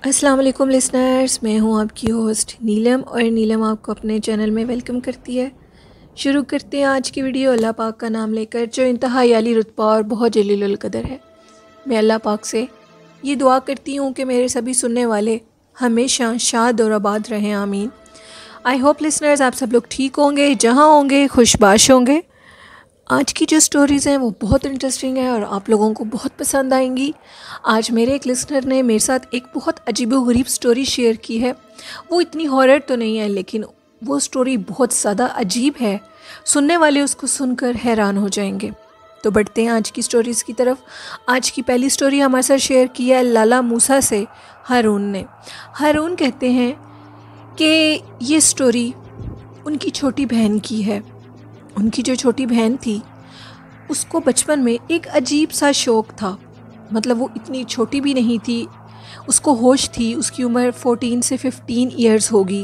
अस्सलाम वालेकुम लिसनर्स, मैं हूं आपकी होस्ट नीलम और नीलम आपको अपने चैनल में वेलकम करती है। शुरू करते हैं आज की वीडियो अल्लाह पाक का नाम लेकर, जो इंतहाई आली रुतबा और बहुत जलीलुल कदर है। मैं अल्लाह पाक से ये दुआ करती हूँ कि मेरे सभी सुनने वाले हमेशा शाद और आबाद रहें, आमीन। आई होप लिसनर्स आप सब लोग ठीक होंगे, जहाँ होंगे खुशबाश होंगे। आज की जो स्टोरीज़ हैं वो बहुत इंटरेस्टिंग है और आप लोगों को बहुत पसंद आएंगी। आज मेरे एक लिसनर ने मेरे साथ एक बहुत अजीबोगरीब स्टोरी शेयर की है। वो इतनी हॉरर तो नहीं है, लेकिन वो स्टोरी बहुत ज़्यादा अजीब है। सुनने वाले उसको सुनकर हैरान हो जाएंगे। तो बढ़ते हैं आज की स्टोरीज़ की तरफ। आज की पहली स्टोरी हमारे साथ शेयर की है लाला मूसा से हारून ने। हारून कहते हैं कि ये स्टोरी उनकी छोटी बहन की है। उनकी जो छोटी बहन थी उसको बचपन में एक अजीब सा शौक़ था। मतलब वो इतनी छोटी भी नहीं थी, उसको होश थी। उसकी उम्र 14 से 15 ईयर्स होगी।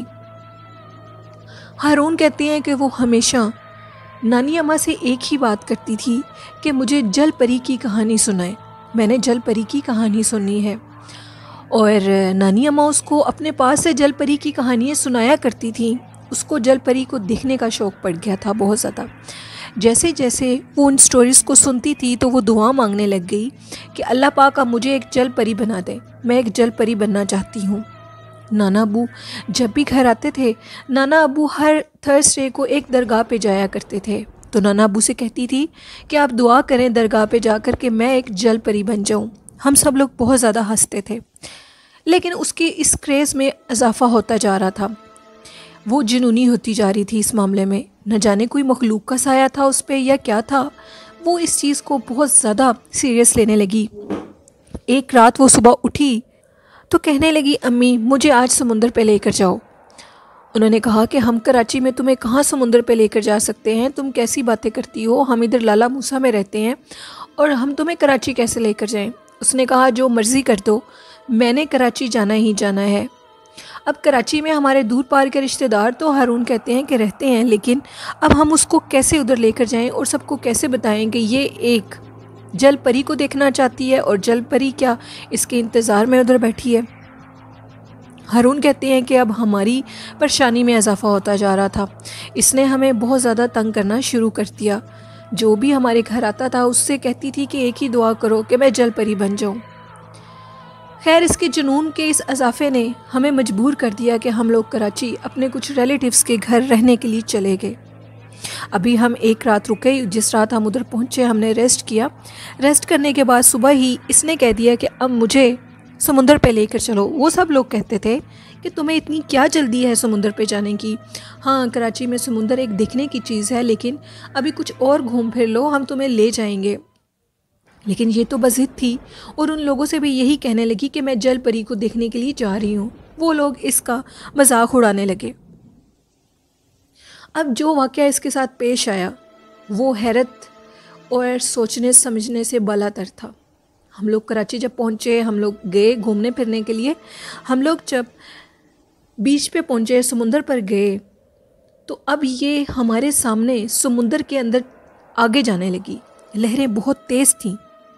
हारून कहते हैं कि वो हमेशा नानी अम्मा से एक ही बात करती थी कि मुझे जल परी की कहानी सुनाए। मैंने जल परी की कहानी सुननी है। और नानी अम्मा उसको अपने पास से जल परी की कहानियाँ सुनाया करती थी। उसको जल परी को देखने का शौक़ पड़ गया था बहुत ज़्यादा। जैसे जैसे वो उन स्टोरीज़ को सुनती थी तो वो दुआ मांगने लग गई कि अल्लाह पाक अब मुझे एक जल परी बना दे, मैं एक जल परी बनना चाहती हूँ। नाना अबू जब भी घर आते थे, नाना अबू हर थर्सडे को एक दरगाह पे जाया करते थे। तो नाना अबू से कहती थी कि आप दुआ करें दरगाह पे जाकर के मैं एक जल परी बन जाऊँ। हम सब लोग बहुत ज़्यादा हंसते थे, लेकिन उसकी इस क्रेज़ में इजाफ़ा होता जा रहा था। वो जुनूनी होती जा रही थी इस मामले में। न जाने कोई मखलूक का साया था उस पर या क्या था। वो इस चीज़ को बहुत ज़्यादा सीरियस लेने लगी। एक रात वो सुबह उठी तो कहने लगी, अम्मी मुझे आज समुंदर पे लेकर जाओ। उन्होंने कहा कि हम कराची में तुम्हें कहाँ समुंदर पे लेकर जा सकते हैं, तुम कैसी बातें करती हो, हम इधर लाला मूसा में रहते हैं और हम तुम्हें कराची कैसे लेकर जाएं। उसने कहा जो मर्ज़ी कर दो, मैंने कराची जाना ही जाना है। अब कराची में हमारे दूर पार के रिश्तेदार तो हारून कहते हैं कि रहते हैं, लेकिन अब हम उसको कैसे उधर लेकर जाएं और सबको कैसे बताएं कि ये एक जल परी को देखना चाहती है और जल परी क्या इसके इंतज़ार में उधर बैठी है। हारून कहते हैं कि अब हमारी परेशानी में इजाफ़ा होता जा रहा था। इसने हमें बहुत ज़्यादा तंग करना शुरू कर दिया। जो भी हमारे घर आता था उससे कहती थी कि एक ही दुआ करो कि मैं जल परी बन जाऊँ। खैर इसके जुनून के इस इजाफे ने हमें मजबूर कर दिया कि हम लोग कराची अपने कुछ रिलेटिव्स के घर रहने के लिए चले गए। अभी हम एक रात रुके। जिस रात हम उधर पहुँचे हमने रेस्ट किया। रेस्ट करने के बाद सुबह ही इसने कह दिया कि अब मुझे समुंदर पे लेकर चलो। वो सब लोग कहते थे कि तुम्हें इतनी क्या जल्दी है समुंदर पे जाने की। हाँ, कराची में समुंदर एक देखने की चीज़ है, लेकिन अभी कुछ और घूम फिर लो, हम तुम्हें ले जाएंगे। लेकिन ये तो बज़िद थी और उन लोगों से भी यही कहने लगी कि मैं जल परी को देखने के लिए जा रही हूँ। वो लोग इसका मजाक उड़ाने लगे। अब जो वाक़या इसके साथ पेश आया वो हैरत और सोचने समझने से बालातर था। हम लोग कराची जब पहुँचे, हम लोग गए घूमने फिरने के लिए। हम लोग जब बीच पे पहुँचे, समुंदर पर गए, तो अब ये हमारे सामने समुंदर के अंदर आगे जाने लगी। लहरें बहुत तेज़ थीं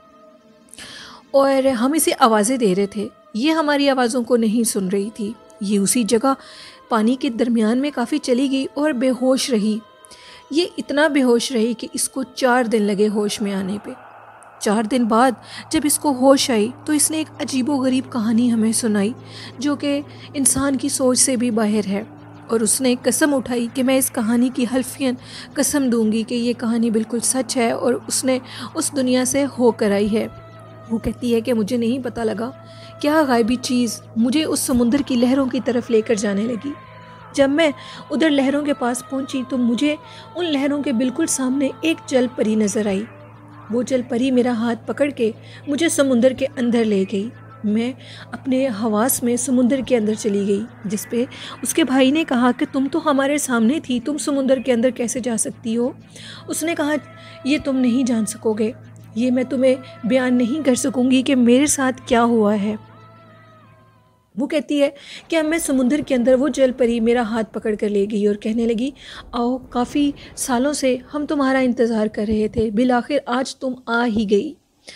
और हम इसे आवाज़ें दे रहे थे। ये हमारी आवाज़ों को नहीं सुन रही थी। ये उसी जगह पानी के दरमियान में काफ़ी चली गई और बेहोश रही। ये इतना बेहोश रही कि इसको 4 दिन लगे होश में आने पे। 4 दिन बाद जब इसको होश आई तो इसने एक अजीबोगरीब कहानी हमें सुनाई, जो कि इंसान की सोच से भी बाहर है। और उसने कसम उठाई कि मैं इस कहानी की हल्फियन कसम दूंगी कि ये कहानी बिल्कुल सच है और उसने उस दुनिया से होकर आई है। वो कहती है कि मुझे नहीं पता लगा क्या गायबी चीज़ मुझे उस समुंदर की लहरों की तरफ लेकर जाने लगी। जब मैं उधर लहरों के पास पहुंची तो मुझे उन लहरों के बिल्कुल सामने एक जल परी नज़र आई। वो जल परी मेरा हाथ पकड़ के मुझे समुंदर के अंदर ले गई। मैं अपने हवास में समुंदर के अंदर चली गई, जिस पे उसके भाई ने कहा कि तुम तो हमारे सामने थी, तुम समुंदर के अंदर कैसे जा सकती हो। उसने कहा ये तुम नहीं जान सकोगे, ये मैं तुम्हें बयान नहीं कर सकूंगी कि मेरे साथ क्या हुआ है। वो कहती है कि अब मैं समुंदर के अंदर वो जल परी मेरा हाथ पकड़ कर ले गई और कहने लगी, आओ काफ़ी सालों से हम तुम्हारा इंतज़ार कर रहे थे, बिल आखिर आज तुम आ ही गई।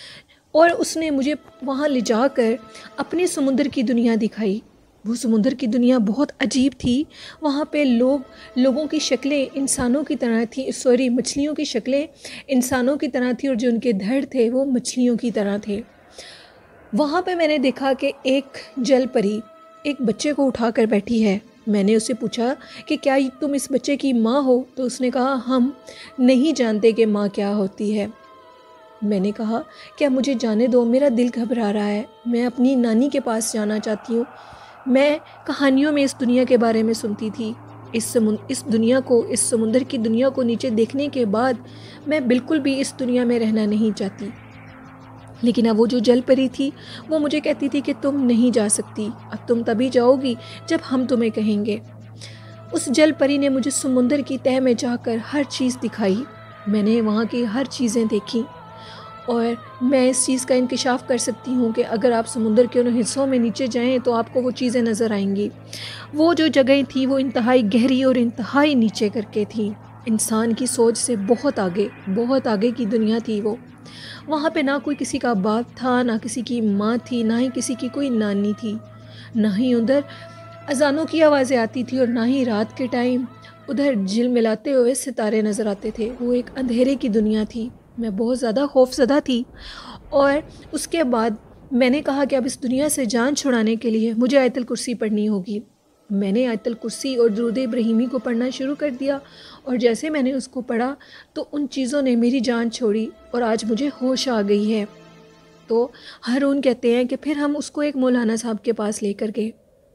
और उसने मुझे वहाँ ले जाकर अपने समुंदर की दुनिया दिखाई। वो समुंदर की दुनिया बहुत अजीब थी। वहाँ पे लोगों की शक्लें इंसानों की तरह थी, सॉरी मछलियों की शक्लें इंसानों की तरह थी और जो उनके धड़ थे वो मछलियों की तरह थे। वहाँ पे मैंने देखा कि एक जल परी एक बच्चे को उठा कर बैठी है। मैंने उससे पूछा कि क्या तुम इस बच्चे की माँ हो? तो उसने कहा हम नहीं जानते कि माँ क्या होती है। मैंने कहा क्या मुझे जाने दो, मेरा दिल घबरा रहा है, मैं अपनी नानी के पास जाना चाहती हूँ। मैं कहानियों में इस दुनिया के बारे में सुनती थी। इस दुनिया को, इस समुंदर की दुनिया को नीचे देखने के बाद मैं बिल्कुल भी इस दुनिया में रहना नहीं चाहती। लेकिन अब वो जो जल परी थी वो मुझे कहती थी कि तुम नहीं जा सकती, अब तुम तभी जाओगी जब हम तुम्हें कहेंगे। उस जल परी ने मुझे समुंदर की तह में जाकर हर चीज़ दिखाई। मैंने वहाँ की हर चीज़ें देखी और मैं इस चीज़ का इंकिशाफ कर सकती हूँ कि अगर आप समुंदर के उन हिस्सों में नीचे जाएं तो आपको वो चीज़ें नज़र आएंगी। वो जो जगह थी वो इंतहाई गहरी और इंतहाई नीचे करके थी। इंसान की सोच से बहुत आगे की दुनिया थी वो। वहाँ पे ना कोई किसी का बाप था, ना किसी की माँ थी, ना ही किसी की कोई नानी थी। ना ही उधर अजानों की आवाज़ें आती थी और ना ही रात के टाइम उधर झिलमिलाते हुए सितारे नज़र आते थे। वो एक अंधेरे की दुनिया थी। मैं बहुत ज़्यादा खौफज़दा थी और उसके बाद मैंने कहा कि अब इस दुनिया से जान छुड़ाने के लिए मुझे आयतुल कुर्सी पढ़नी होगी। मैंने आयतुल कुर्सी और दुरूद इब्राहिमी को पढ़ना शुरू कर दिया और जैसे मैंने उसको पढ़ा तो उन चीज़ों ने मेरी जान छोड़ी और आज मुझे होश आ गई है। तो हारून कहते हैं कि फिर हम उसको एक मौलाना साहब के पास लेकर गए।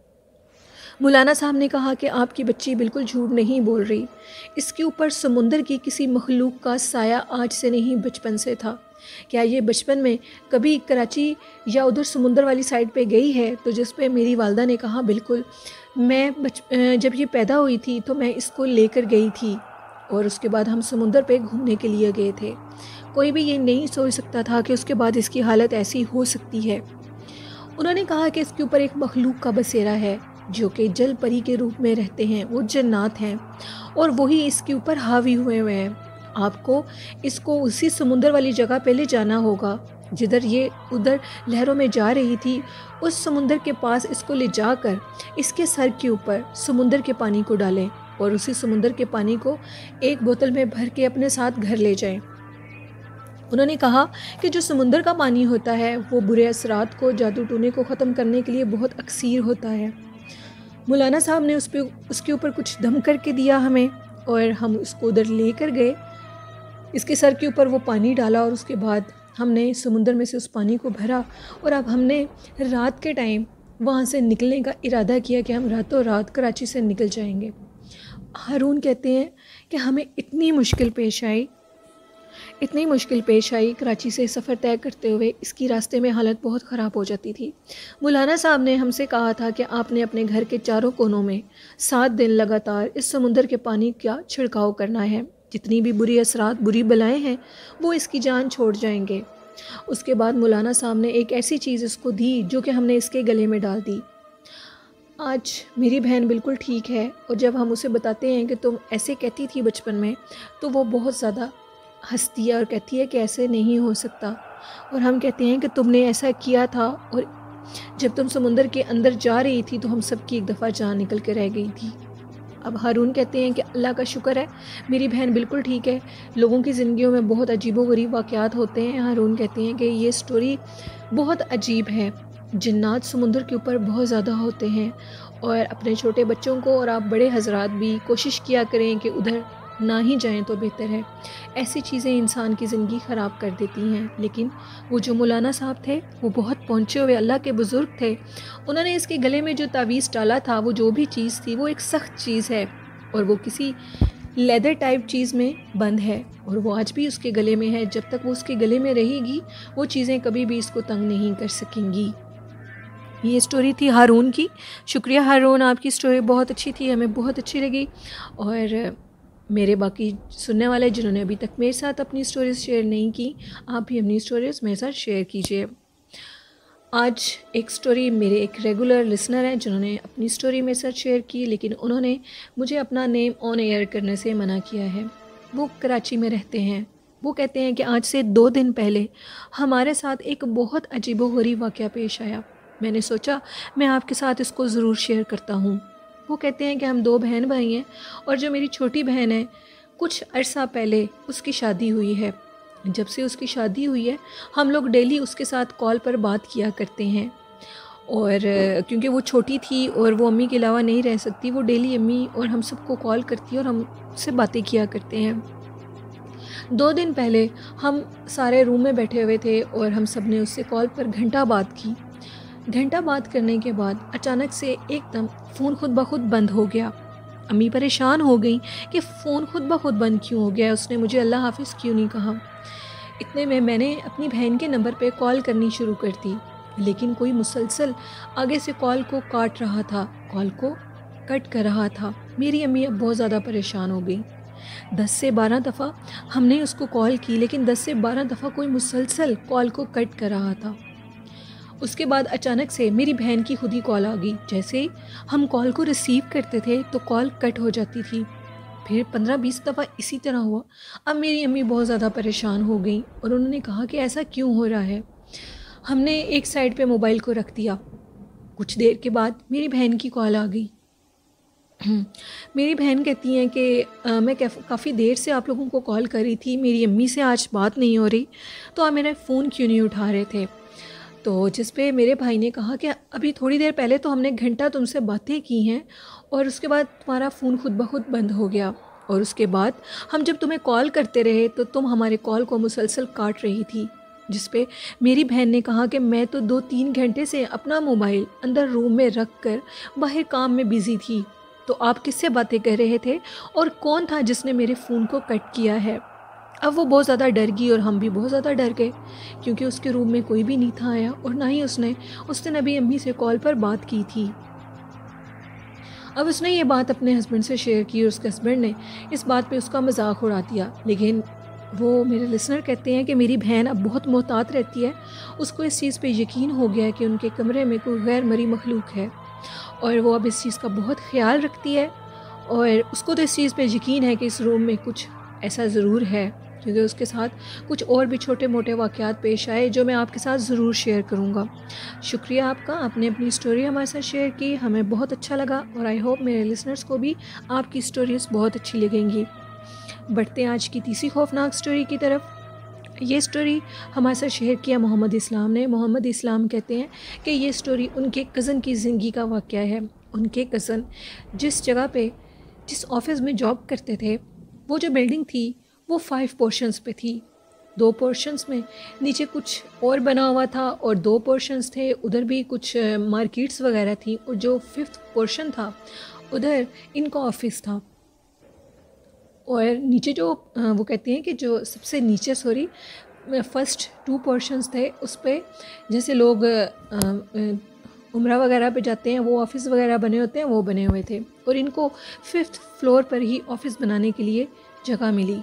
मौलाना साहब ने कहा कि आपकी बच्ची बिल्कुल झूठ नहीं बोल रही, इसके ऊपर समुंदर की किसी मखलूक का साया आज से नहीं बचपन से था। क्या ये बचपन में कभी कराची या उधर समुंदर वाली साइड पे गई है? तो जिस पे मेरी वालदा ने कहा बिल्कुल, मैं जब ये पैदा हुई थी तो मैं इसको लेकर गई थी और उसके बाद हम समुंदर पे घूमने के लिए गए थे। कोई भी ये नहीं सोच सकता था कि उसके बाद इसकी हालत ऐसी हो सकती है। उन्होंने कहा कि इसके ऊपर एक मखलूक का बसेरा है जो कि जल परी के रूप में रहते हैं, वो जन्नात हैं और वही इसके ऊपर हावी हुए हैं। आपको इसको उसी समुंदर वाली जगह पे ले जाना होगा जिधर ये उधर लहरों में जा रही थी। उस समुंदर के पास इसको ले जाकर इसके सर के ऊपर समुंदर के पानी को डालें और उसी समुंदर के पानी को एक बोतल में भर के अपने साथ घर ले जाएं। उन्होंने कहा कि जो समुंदर का पानी होता है वो बुरे असरात को, जादू टोने को ख़त्म करने के लिए बहुत अक्सीर होता है। मौलाना साहब ने उसके ऊपर कुछ दम करके दिया हमें और हम उसको उधर लेकर गए। इसके सर के ऊपर वो पानी डाला और उसके बाद हमने समुंदर में से उस पानी को भरा और अब हमने रात के टाइम वहाँ से निकलने का इरादा किया कि हम रातों रात कराची से निकल जाएंगे। हारून कहते हैं कि हमें इतनी मुश्किल पेश आई कराची से सफ़र तय करते हुए। इसकी रास्ते में हालत बहुत ख़राब हो जाती थी। मौलाना साहब ने हमसे कहा था कि आपने अपने घर के चारों कोनों में 7 दिन लगातार इस समुंदर के पानी का छिड़काव करना है। जितनी भी बुरी असरात, बुरी बलाएं हैं वो इसकी जान छोड़ जाएंगे। उसके बाद मौलाना साहब ने एक ऐसी चीज़ इसको दी जो कि हमने इसके गले में डाल दी। आज मेरी बहन बिल्कुल ठीक है और जब हम उसे बताते हैं कि तुम ऐसे कहती थी बचपन में तो वो बहुत ज़्यादा हंसती है और कहती है कि ऐसे नहीं हो सकता। और हम कहते हैं कि तुमने ऐसा किया था और जब तुम समुंदर के अंदर जा रही थी तो हम सब की एक दफ़ा जान निकल के रह गई थी। अब हारून कहते हैं कि अल्लाह का शुक्र है मेरी बहन बिल्कुल ठीक है। लोगों की ज़िंदगियों में बहुत अजीबोगरीब वाक़यात होते हैं। हारून कहते हैं कि ये स्टोरी बहुत अजीब है। जिन्नात समुंदर के ऊपर बहुत ज़्यादा होते हैं और अपने छोटे बच्चों को और आप बड़े हजरात भी कोशिश किया करें कि उधर ना ही जाएं तो बेहतर है। ऐसी चीज़ें इंसान की ज़िंदगी ख़राब कर देती हैं। लेकिन वो जो मौलाना साहब थे वो बहुत पहुँचे हुए अल्लाह के बुज़ुर्ग थे। उन्होंने इसके गले में जो तावीज़ डाला था, वो जो भी चीज़ थी वो एक सख्त चीज़ है और वो किसी लेदर टाइप चीज़ में बंद है और वो आज भी उसके गले में है। जब तक वो उसके गले में रहेगी वो चीज़ें कभी भी इसको तंग नहीं कर सकेंगी। ये स्टोरी थी हारून की। शुक्रिया हारून, आपकी स्टोरी बहुत अच्छी थी, हमें बहुत अच्छी लगी। और मेरे बाकी सुनने वाले जिन्होंने अभी तक मेरे साथ अपनी स्टोरीज़ शेयर नहीं की, आप भी अपनी स्टोरीज़ मेरे साथ शेयर कीजिए। आज एक स्टोरी मेरे एक रेगुलर लिसनर हैं जिन्होंने अपनी स्टोरी मेरे साथ शेयर की, लेकिन उन्होंने मुझे अपना नेम ऑन एयर करने से मना किया है। वो कराची में रहते हैं वो कहते हैं कि आज से 2 दिन पहले हमारे साथ एक बहुत अजीबोगरीब वाक़या पेश आया। मैंने सोचा मैं आपके साथ इसको ज़रूर शेयर करता हूँ। वो कहते हैं कि हम 2 बहन भाई हैं और जो मेरी छोटी बहन है, कुछ अरसा पहले उसकी शादी हुई है। जब से उसकी शादी हुई है, हम लोग डेली उसके साथ कॉल पर बात किया करते हैं। और क्योंकि वो छोटी थी और वो अम्मी के अलावा नहीं रह सकती, वो डेली अम्मी और हम सबको कॉल करती है और हमसे बातें किया करते हैं। 2 दिन पहले हम सारे रूम में बैठे हुए थे और हम सब ने उससे कॉल पर घंटा बात की। घंटा बात करने के बाद अचानक से एकदम फ़ोन खुद ब खुद बंद हो गया। अम्मी परेशान हो गई कि फ़ोन खुद ब खुद बंद क्यों हो गया, उसने मुझे अल्लाह हाफ़िज़ क्यों नहीं कहा। इतने में मैंने अपनी बहन के नंबर पे कॉल करनी शुरू कर दी, लेकिन कोई मुसलसल आगे से कॉल को काट रहा था, कॉल को कट कर रहा था। मेरी अम्मी अब बहुत ज़्यादा परेशान हो गई। 10 से 12 दफ़ा हमने उसको कॉल की, लेकिन 10 से 12 दफ़ा कोई मुसलसल कॉल को कट कर रहा था। उसके बाद अचानक से मेरी बहन की खुद ही कॉल आ गई। जैसे ही हम कॉल को रिसीव करते थे तो कॉल कट हो जाती थी। फिर 15-20 दफ़ा इसी तरह हुआ। अब मेरी अम्मी बहुत ज़्यादा परेशान हो गई और उन्होंने कहा कि ऐसा क्यों हो रहा है। हमने एक साइड पे मोबाइल को रख दिया। कुछ देर के बाद मेरी बहन की कॉल आ गई। मेरी बहन कहती हैं कि मैं काफ़ी देर से आप लोगों को कॉल कर रही थी, मेरी अम्मी से आज बात नहीं हो रही, तो आप मेरा फ़ोन क्यों नहीं उठा रहे थे। तो जिस पे मेरे भाई ने कहा कि अभी थोड़ी देर पहले तो हमने घंटा तुमसे बातें की हैं और उसके बाद तुम्हारा फ़ोन खुद ब खुद बंद हो गया, और उसके बाद हम जब तुम्हें कॉल करते रहे तो तुम हमारे कॉल को मुसलसल काट रही थी। जिस पे मेरी बहन ने कहा कि मैं तो 2-3 घंटे से अपना मोबाइल अंदर रूम में रख कर बाहर काम में बिज़ी थी, तो आप किससे बातें कर रहे थे और कौन था जिसने मेरे फ़ोन को कट किया है। अब वो बहुत ज़्यादा डर गई और हम भी बहुत ज़्यादा डर गए, क्योंकि उसके रूम में कोई भी नहीं था आया और ना ही उसने उस दिन अभी अम्मी से कॉल पर बात की थी। अब उसने ये बात अपने हस्बैंड से शेयर की और उसके हस्बैंड ने इस बात पे उसका मजाक उड़ा दिया। लेकिन वो मेरे लिसनर कहते हैं कि मेरी बहन अब बहुत मोहतात रहती है। उसको इस चीज़ पे यकीन हो गया है कि उनके कमरे में कोई गैर मरी मखलूक है और वो अब इस चीज़ का बहुत ख्याल रखती है। और उसको तो इस चीज़ पे यकीन है कि इस रूम में कुछ ऐसा ज़रूर है, क्योंकि उसके साथ कुछ और भी छोटे मोटे वाक़यात पेश आए जो मैं आपके साथ ज़रूर शेयर करूँगा। शुक्रिया आपका, आपने अपनी स्टोरी हमारे साथ शेयर की, हमें बहुत अच्छा लगा और आई होप मेरे लिसनर्स को भी आपकी स्टोरीज़ बहुत अच्छी लगेंगी। बढ़ते हैं आज की तीसरी खौफनाक स्टोरी की तरफ। ये स्टोरी हमारे साथ शेयर किया मोहम्मद इस्लाम ने। मोहम्मद इस्लाम कहते हैं कि ये स्टोरी उनके कज़न की ज़िंदगी का वाक़या है। उनके कज़न जिस जगह पे जिस ऑफ़िस में जॉब करते थे, वो जो बिल्डिंग थी वो 5 पोर्शंस पे थी। 2 पोर्शंस में नीचे कुछ और बना हुआ था और 2 पोर्शंस थे उधर भी कुछ मार्केट्स वगैरह थी, और जो 5th पोर्शन था उधर इनका ऑफिस था। और नीचे जो वो कहती हैं कि जो सबसे नीचे फर्स्ट 2 पोर्शंस थे उस पे जैसे लोग उम्रा वगैरह पे जाते हैं, वो ऑफ़िस वगैरह बने होते हैं, वो बने हुए थे, और इनको 5th फ्लोर पर ही ऑफ़िस बनाने के लिए जगह मिली।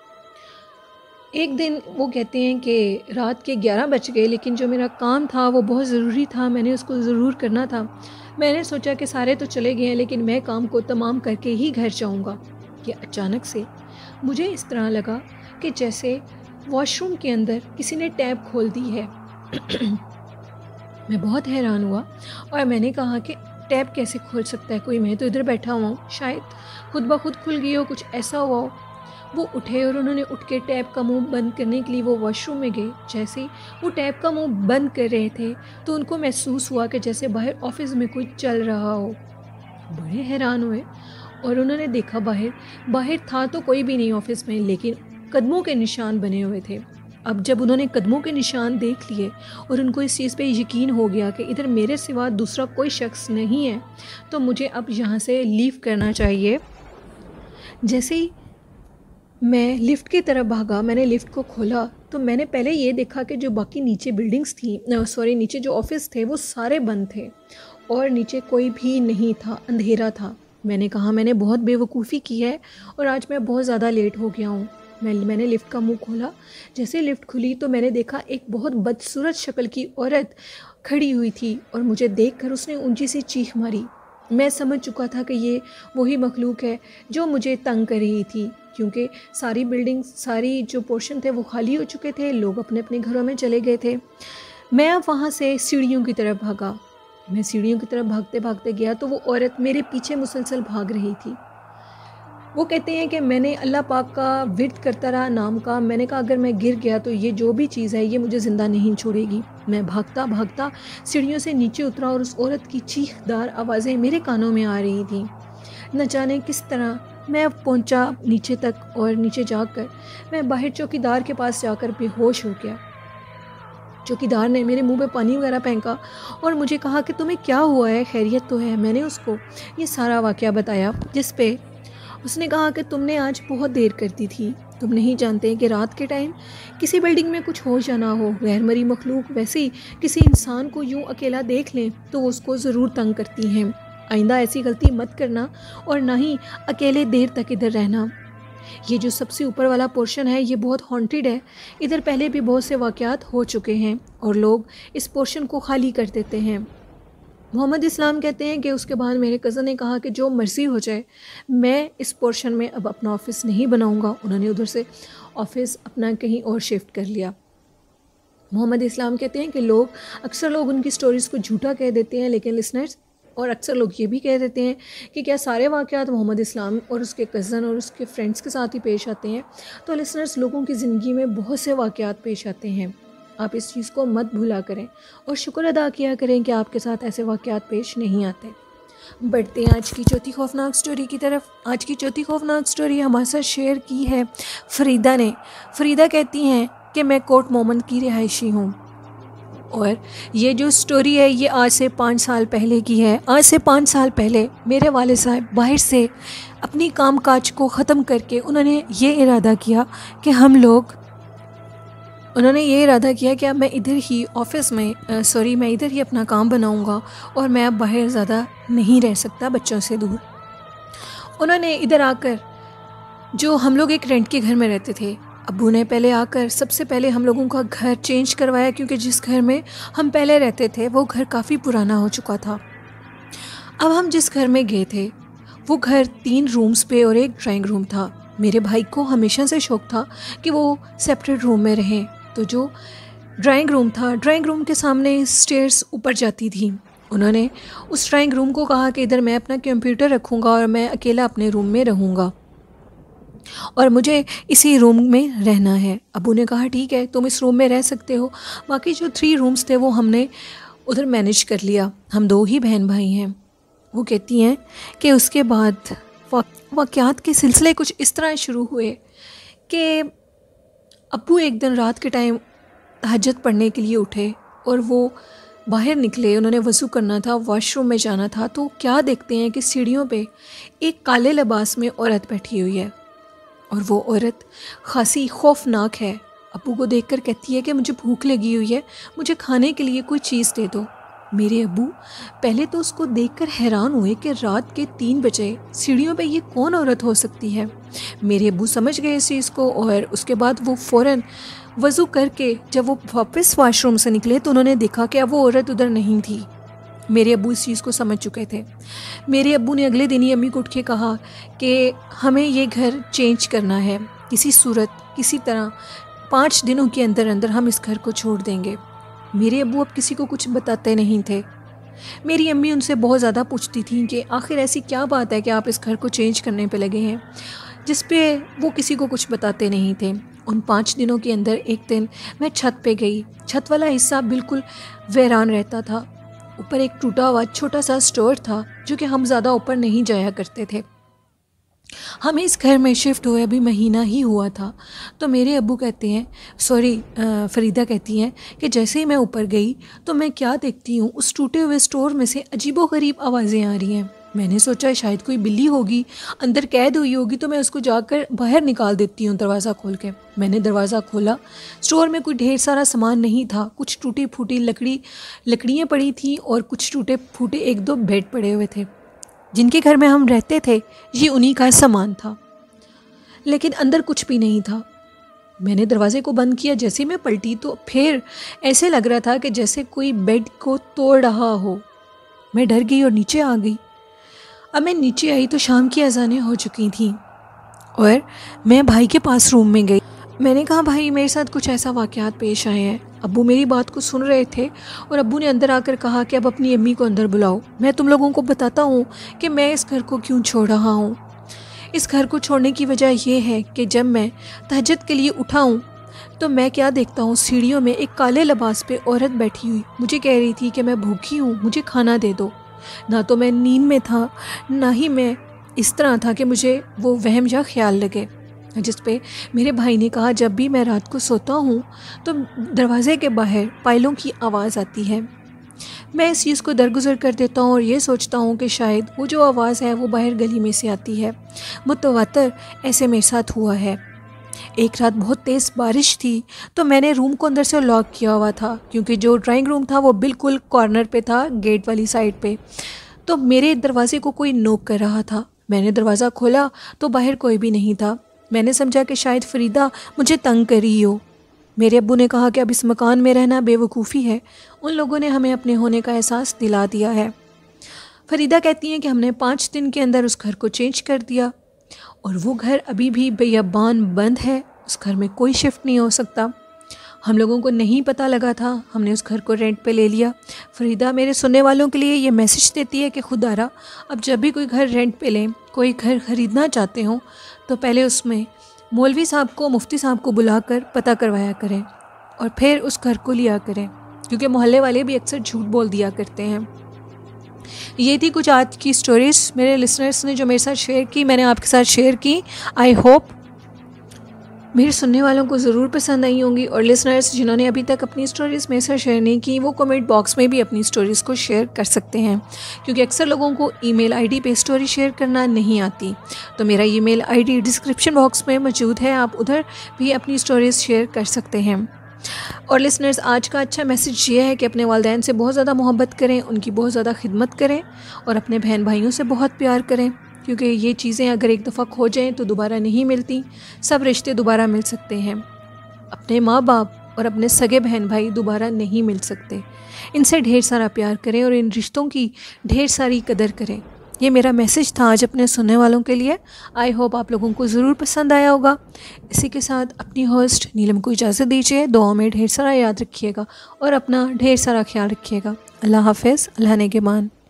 एक दिन वो कहते हैं कि रात के 11 बज गए, लेकिन जो मेरा काम था वो बहुत ज़रूरी था, मैंने उसको ज़रूर करना था। मैंने सोचा कि सारे तो चले गए हैं लेकिन मैं काम को तमाम करके ही घर जाऊंगा कि अचानक से मुझे इस तरह लगा कि जैसे वॉशरूम के अंदर किसी ने टैप खोल दी है। मैं बहुत हैरान हुआ और मैंने कहा कि टैप कैसे खोल सकता है कोई, मैं तो इधर बैठा हुआ हूँ, शायद खुद ब खुद खुल गई हो, कुछ ऐसा हुआ हो। वो उठे और उन्होंने उठ के टैप का मुंह बंद करने के लिए वो वॉशरूम में गए। जैसे ही वो टैप का मुंह बंद कर रहे थे तो उनको महसूस हुआ कि जैसे बाहर ऑफिस में कोई चल रहा हो। बड़े हैरान हुए और उन्होंने देखा बाहर था तो कोई भी नहीं ऑफिस में, लेकिन कदमों के निशान बने हुए थे। अब जब उन्होंने कदमों के निशान देख लिए और उनको इस चीज़ पे यकीन हो गया कि इधर मेरे सिवा दूसरा कोई शख्स नहीं है, तो मुझे अब यहाँ से लीव करना चाहिए। जैसे ही मैं लिफ्ट की तरफ भागा, मैंने लिफ्ट को खोला तो मैंने पहले ये देखा कि जो बाकी नीचे बिल्डिंग्स थी, नीचे जो ऑफिस थे वो सारे बंद थे और नीचे कोई भी नहीं था, अंधेरा था। मैंने कहा मैंने बहुत बेवकूफ़ी की है और आज मैं बहुत ज़्यादा लेट हो गया हूँ। मैंने लिफ्ट का मुंह खोला। जैसे लिफ्ट खुली तो मैंने देखा एक बहुत बदसूरत शक्ल की औरत खड़ी हुई थी और मुझे देखकर उसने ऊंची सी चीख मारी। मैं समझ चुका था कि ये वही मखलूक है जो मुझे तंग कर रही थी, क्योंकि सारी बिल्डिंग, सारी जो पोर्शन थे वो खाली हो चुके थे, लोग अपने अपने घरों में चले गए थे। मैं अब वहाँ से सीढ़ियों की तरफ भागा। मैं सीढ़ियों की तरफ भागते भागते गया तो वो औरत मेरे पीछे मुसलसल भाग रही थी। वो कहते हैं कि मैंने अल्लाह पाक का विर्द करता रहा नाम का। मैंने कहा अगर मैं गिर गया तो ये जो भी चीज़ है ये मुझे ज़िंदा नहीं छोड़ेगी। मैं भागता भागता सीढ़ियों से नीचे उतरा और उस औरत की चीखदार आवाज़ें मेरे कानों में आ रही थी। न जाने किस तरह मैं पहुंचा नीचे तक, और नीचे जाकर मैं बाहर चौकीदार के पास जाकर बेहोश हो गया। चौकीदार ने मेरे मुंह पे पानी वगैरह फेंका और मुझे कहा कि तुम्हें क्या हुआ है, खैरियत तो है। मैंने उसको ये सारा वाक़या बताया, जिस पे उसने कहा कि तुमने आज बहुत देर कर दी थी। तुम नहीं जानते कि रात के टाइम किसी बिल्डिंग में कुछ हो या ना हो, गैर मरी मखलूक वैसे ही किसी इंसान को यूं अकेला देख लें तो वो उसको ज़रूर तंग करती हैं। आइंदा ऐसी गलती मत करना और ना ही अकेले देर तक इधर रहना। ये जो सबसे ऊपर वाला पोर्शन है ये बहुत हॉन्टेड है। इधर पहले भी बहुत से वाक़यात हो चुके हैं और लोग इस पोर्शन को खाली कर देते हैं। मोहम्मद इस्लाम कहते हैं कि उसके बाद मेरे कज़न ने कहा कि जो मर्ज़ी हो जाए, मैं इस पोर्शन में अब अपना ऑफ़िस नहीं बनाऊंगा। उन्होंने उधर से ऑफ़िस अपना कहीं और शिफ्ट कर लिया। मोहम्मद इस्लाम कहते हैं कि अक्सर लोग उनकी स्टोरीज़ को झूठा कह देते हैं, लेकिन लिसनर्स, और अक्सर लोग ये भी कह देते हैं कि क्या सारे वाक़यात मोहम्मद इस्लाम और उसके कज़न और उसके फ्रेंड्स के साथ ही पेश आते हैं। तो लिसनर्स, लोगों की ज़िंदगी में बहुत से वाक़यात पेश आते हैं। आप इस चीज़ को मत भूला करें और शुक्र अदा किया करें कि आपके साथ ऐसे वाक़यात पेश नहीं आते। बढ़ते हैं आज की चौथी खौफनाक स्टोरी की तरफ। आज की चौथी खौफनाक स्टोरी हमारे साथ शेयर की है फ़रीदा ने। फ़रीदा कहती हैं कि मैं कोट मोहम्मद की रिहायशी हूँ और ये जो स्टोरी है ये आज से 5 साल पहले की है। आज से 5 साल पहले मेरे वाले साहब बाहर से अपनी कामकाज को ख़त्म करके उन्होंने ये इरादा किया कि अब मैं इधर ही ऑफ़िस में मैं इधर ही अपना काम बनाऊंगा और मैं अब बाहर ज़्यादा नहीं रह सकता बच्चों से दूर। उन्होंने इधर आकर, जो हम लोग एक रेंट के घर में रहते थे, अब्बू ने पहले आकर सबसे पहले हम लोगों का घर चेंज करवाया, क्योंकि जिस घर में हम पहले रहते थे वो घर काफ़ी पुराना हो चुका था। अब हम जिस घर में गए थे वो घर 3 रूम्स पे और एक ड्राइंग रूम था। मेरे भाई को हमेशा से शौक़ था कि वो सेपरेट रूम में रहें, तो जो ड्राइंग रूम था, ड्राइंग रूम के सामने स्टेयर्स ऊपर जाती थी। उन्होंने उस ड्राइंग रूम को कहा कि इधर मैं अपना कंप्यूटर रखूँगा और मैं अकेला अपने रूम में रहूँगा और मुझे इसी रूम में रहना है। अबू ने कहा ठीक है, तुम इस रूम में रह सकते हो। बाकी जो 3 रूम्स थे वो हमने उधर मैनेज कर लिया। हम 2 ही बहन भाई हैं। वो कहती हैं कि उसके बाद वाक़यात के सिलसिले कुछ इस तरह शुरू हुए कि अब्बू एक दिन रात के टाइम तहज्जुद पढ़ने के लिए उठे और वो बाहर निकले। उन्होंने वज़ू करना था, वॉशरूम में जाना था, तो क्या देखते हैं कि सीढ़ियों पे एक काले लिबास में औरत बैठी हुई है और वो औरत खासी खौफनाक है। अब्बू को देखकर कहती है कि मुझे भूख लगी हुई है, मुझे खाने के लिए कोई चीज़ दे दो। मेरे अब्बू पहले तो उसको देखकर हैरान हुए कि रात के 3 बजे सीढ़ियों पे ये कौन औरत हो सकती है। मेरे अब्बू समझ गए इस चीज़ को और उसके बाद वो फ़ौरन वज़ू करके जब वो वापस वॉशरूम से निकले तो उन्होंने देखा कि अब वो औरत उधर नहीं थी। मेरे अब्बू इस चीज़ को समझ चुके थे। मेरे अब्बू ने अगले दिन ही अम्मी को उठ के कहा कि हमें ये घर चेंज करना है, किसी सूरत किसी तरह 5 दिनों के अंदर अंदर हम इस घर को छोड़ देंगे। मेरे अब्बू अब किसी को कुछ बताते नहीं थे। मेरी अम्मी उनसे बहुत ज़्यादा पूछती थी कि आखिर ऐसी क्या बात है कि आप इस घर को चेंज करने पे लगे हैं, जिस पे वो किसी को कुछ बताते नहीं थे। उन 5 दिनों के अंदर एक दिन मैं छत पे गई। छत वाला हिस्सा बिल्कुल वीरान रहता था। ऊपर एक टूटा हुआ छोटा सा स्टोर था जो कि हम ज़्यादा ऊपर नहीं जाया करते थे। हमें इस घर में शिफ्ट हुए अभी महीना ही हुआ था। तो मेरे अब्बू कहते हैं, फ़रीदा कहती हैं कि जैसे ही मैं ऊपर गई तो मैं क्या देखती हूँ, उस टूटे हुए स्टोर में से अजीबोगरीब आवाज़ें आ रही हैं। मैंने सोचा शायद कोई बिल्ली होगी, अंदर कैद हुई होगी, तो मैं उसको जाकर बाहर निकाल देती हूँ दरवाज़ा खोल के। मैंने दरवाज़ा खोला, स्टोर में कोई ढेर सारा सामान नहीं था। कुछ टूटी फूटी लकड़ियाँ पड़ी थी और कुछ टूटे फूटे 1-2 बेड पड़े हुए थे। जिनके घर में हम रहते थे ये उन्हीं का सामान था, लेकिन अंदर कुछ भी नहीं था। मैंने दरवाजे को बंद किया। जैसे ही मैं पलटी तो फिर ऐसे लग रहा था कि जैसे कोई बेड को तोड़ रहा हो। मैं डर गई और नीचे आ गई। अब मैं नीचे आई तो शाम की अज़ानें हो चुकी थीं और मैं भाई के पास रूम में गई। मैंने कहा, भाई मेरे साथ कुछ ऐसा वाक़यात पेश आए हैं। अब्बू मेरी बात को सुन रहे थे और अब्बू ने अंदर आकर कहा कि अब अपनी अम्मी को अंदर बुलाओ, मैं तुम लोगों को बताता हूँ कि मैं इस घर को क्यों छोड़ रहा हूँ। इस घर को छोड़ने की वजह यह है कि जब मैं तहज्जुद के लिए उठा हूँ तो मैं क्या देखता हूँ, सीढ़ियों में एक काले लिबास पे औरत बैठी हुई मुझे कह रही थी कि मैं भूखी हूँ, मुझे खाना दे दो। ना तो मैं नींद में था, ना ही मैं इस तरह था कि मुझे वो वहम या ख्याल लगे। जिस पे मेरे भाई ने कहा, जब भी मैं रात को सोता हूँ तो दरवाज़े के बाहर पायलों की आवाज़ आती है। मैं इस चीज़ को दरगुजर कर देता हूँ और ये सोचता हूँ कि शायद वो जो आवाज़ है वो बाहर गली में से आती है। मुतवातर ऐसे मेरे साथ हुआ है। एक रात बहुत तेज़ बारिश थी तो मैंने रूम को अंदर से लॉक किया हुआ था, क्योंकि जो ड्राइंग रूम था वो बिल्कुल कॉर्नर पे था, गेट वाली साइड पे। तो मेरे दरवाज़े को कोई नोक कर रहा था। मैंने दरवाज़ा खोला तो बाहर कोई भी नहीं था। मैंने समझा कि शायद फ़रीदा मुझे तंग कर रही हो। मेरे अब्बू ने कहा कि अब इस मकान में रहना बेवकूफ़ी है, उन लोगों ने हमें अपने होने का एहसास दिला दिया है। फ़रीदा कहती हैं कि हमने 5 दिन के अंदर उस घर को चेंज कर दिया और वो घर अभी भी बेयाबान बंद है, उस घर में कोई शिफ्ट नहीं हो सकता। हम लोगों को नहीं पता लगा था, हमने उस घर को रेंट पे ले लिया। फ़रीदा मेरे सुनने वालों के लिए ये मैसेज देती है कि खुदारा अब जब भी कोई घर रेंट पे लें, कोई घर ख़रीदना चाहते हों तो पहले उसमें मौलवी साहब को, मुफ्ती साहब को बुलाकर पता करवाया करें और फिर उस घर को लिया करें, क्योंकि मोहल्ले वाले भी अक्सर झूठ बोल दिया करते हैं। ये थी कुछ आज की स्टोरीज़ मेरे लिसनर्स ने जो मेरे साथ शेयर की, मैंने आपके साथ शेयर की। आई होप मेरे सुनने वालों को ज़रूर पसंद आई होंगी। और लिसनर्स जिन्होंने अभी तक अपनी स्टोरीज़ मेरे साथ शेयर नहीं की, वो कमेंट बॉक्स में भी अपनी स्टोरीज़ को शेयर कर सकते हैं, क्योंकि अक्सर लोगों को ईमेल आईडी पे स्टोरी शेयर करना नहीं आती। तो मेरा ईमेल आईडी डिस्क्रिप्शन बॉक्स में मौजूद है, आप उधर भी अपनी स्टोरीज़ शेयर कर सकते हैं। और लिसनर्स, आज का अच्छा मैसेज ये है कि अपने वालिदैन से बहुत ज़्यादा मोहब्बत करें, उनकी बहुत ज़्यादा खिदमत करें और अपने बहन भाइयों से बहुत प्यार करें, क्योंकि ये चीज़ें अगर एक दफ़ा खो जाएं तो दोबारा नहीं मिलती। सब रिश्ते दोबारा मिल सकते हैं, अपने माँ बाप और अपने सगे बहन भाई दोबारा नहीं मिल सकते। इनसे ढेर सारा प्यार करें और इन रिश्तों की ढेर सारी कदर करें। ये मेरा मैसेज था आज अपने सुनने वालों के लिए। आई होप आप लोगों को ज़रूर पसंद आया होगा। इसी के साथ अपनी होस्ट नीलम को इजाज़त दीजिए। दुआ में ढेर सारा याद रखिएगा और अपना ढेर सारा ख्याल रखिएगा। अल्लाह हाफ़िज़, अल्लाह नेगेबान।